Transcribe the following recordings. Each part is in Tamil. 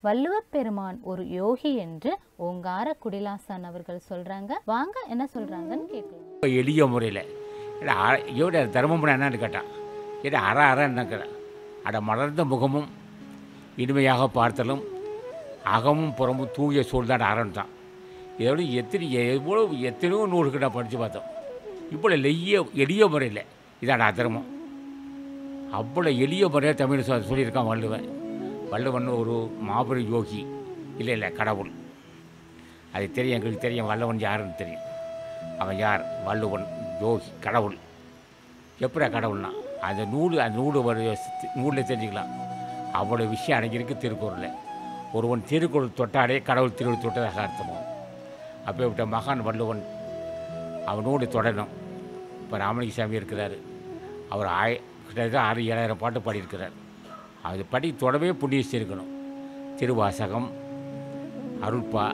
வள்ளுவர் பெருமான் ஒரு யோகி என்று ஓங்கார குடிலாசன் அவர்கள் சொல்றாங்க. வாங்க என்ன சொல்றாங்கன்னு கேட்கலாம். எளிய முறையில் இவட தர்மம் என்னன்னு கேட்டான். ஏன்னா அறன்னு கேட்டான். அட மலர்ந்த முகமும் இனிமையாக பார்த்தலும் அகமும் புறமும் தூய சூழ்தான் அறம் தான். இதோட எத்தனையோ நூல்கள் நான் படித்து பார்த்தோம். இப்போ எளிய முறையில் இதான தர்மம். அவ்வளோ எளிய முறையாக தமிழ் சொல்லியிருக்கான் வள்ளுவன். வள்ளுவன் ஒரு மாபெரும் யோகி. இல்லை கடவுள். அது தெரியும், எங்களுக்கு தெரியும் வள்ளுவன் யாருன்னு தெரியும். அவன் யார்? வள்ளுவன் யோகி, கடவுள். எப்படா கடவுள்னா அந்த நூலில் தெரிஞ்சுக்கலாம். அவ்வளோ விஷயம் அடங்கியிருக்கு திருக்குறளில். ஒருவன் திருக்குறள் தொட்டாலே கடவுள் திருக்குறள் தொட்டதாக அர்த்தமும். அப்பேற்பட்ட மகான் வள்ளுவன். அவனோடு தொடரணும். இப்போ ராமலிங்க சாமி இருக்கிறார். அவர் கிட்டத்தட்ட 6,000-7,000 பாட்டு பாடியிருக்கிறார். அது படி தொடவே புண்ணியம் இருக்கணும். திருவாசகம், அருள்பா,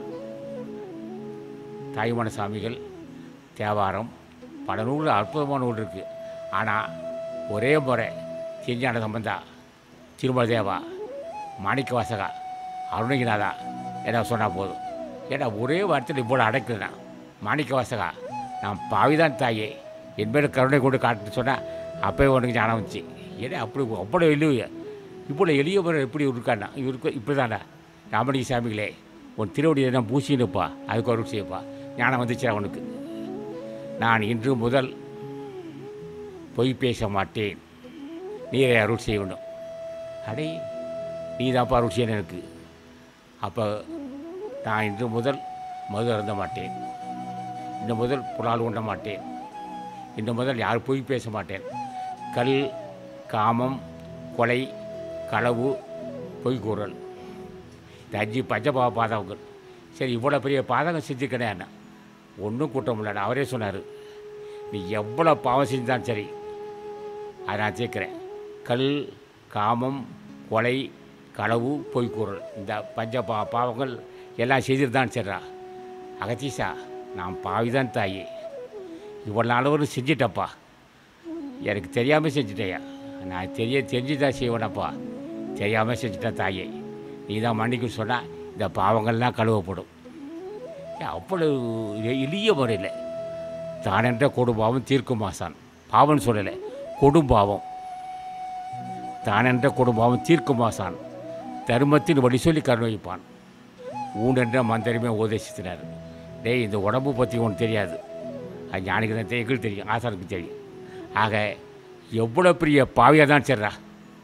தாய்மான சாமிகள், தேவாரம், பல நூல், அற்புதமான நூல் இருக்குது. ஆனால் ஒரே முறை திருஞான சம்பந்தா, திருமல தேவா, மாணிக்க வாசகா, அருணகிரிநாதா என்ன சொன்னால் போதும். ஏன்னா ஒரே வார்த்தையில் இவ்வளோ அடைக்குதுண்ணா. மாணிக்க வாசகா, நான் பாவிதான் தாயே, என் மேலே கருணை கொண்டு காட்டுன்னு சொன்னால் அப்போயே உனக்கு ஞானம் வந்துச்சு. ஏன்னா அவ்வளோ எளிய இவ்வளோ எளிய முறை எப்படி இருக்காண்ணா இப்படி தானே. ராமலிங்க சாமிகளே, உன் திருவடி எதனா பூசினுப்பா, அதுக்கு அருள் செய்யப்பா, ஞானம் வந்துச்சு அவனுக்கு. நான் இன்று முதல் பொய் பேச மாட்டேன், நீரை அருள் செய்யணும். அடே நீ தான்ப்பா அருள் செய்யணும் எனக்கு. அப்போ நான் இன்று முதல் மது அருந்த மாட்டேன், இன்று முதல் புலால் உண்ண மாட்டேன், இன்று முதல் யார் பொய் பேச மாட்டேன். கல், காமம், கொலை, களவு, பொய்கூறல், இந்த 5 பஞ்சபாவ பாதகங்கள். சரி, இவ்வளோ பெரிய பாதகம் செஞ்சுக்கிறேன் என்ன ஒன்றும் கூட்டம் இல்லை. அவரே சொன்னார், நீ எவ்வளோ பாவம் செஞ்சுதான் சரி அதை நான் சேர்க்குறேன். கல், காமம், கொலை, களவு, பொய்கூறல், இந்த பாவங்கள் எல்லாம் செய்துட்டு தான் சரிடா. அகத்தீசா, நான் பாவிதான் தாயே, இவ்வளோ நாள் செஞ்சிட்டப்பா, எனக்கு தெரியாமல் செஞ்சுட்டேயா. நான் தெரிஞ்சுதான் செய்வேனப்பா, தெரியாமல் செஞ்சுட்டேன் தாயே, நீ தான் மன்னிக்கும் சொன்னால் இந்த பாவங்கள்லாம் கழுவப்படும். அவ்வளவு எளிய முறையில் தானென்ற கொடுபாவம் தீர்க்கும் ஆசான். பாவம்னு சொல்லலை, கொடும்பாவம். தானென்ற கொடுபாவம் தீர்க்கும் ஆசான், தர்மத்தின் வழி சொல்லி கருணைப்பான், ஊனென்ற மந்திரமே உபதேசித்தினார். டேய், இந்த உடம்பு பற்றி ஒன்று தெரியாது, அது ஞானிக்கு தான் எங்களுக்கு தெரியும், ஆசானுக்கு தெரியும். ஆக எவ்வளோ பெரிய பாவியாக தான் சரிடா.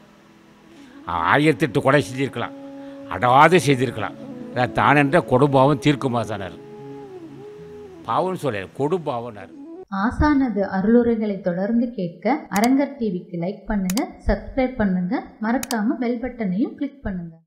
1008 கொலை செஞ்சுருக்கலாம், அடாது செய்திருக்கலாம். தானென்ற கொடும்பாவம் தீர்க்கும் ஆசானார். பாவம்னு சொல்ல, கொடும்பாவனார். ஆசானது அருளுரைகளை தொடர்ந்து கேட்க அரங்கர் டிவிக்கு லைக் பண்ணுங்க, சப்ஸ்கிரைப் பண்ணுங்க, மறக்காம பெல் பட்டனையும் கிளிக் பண்ணுங்க.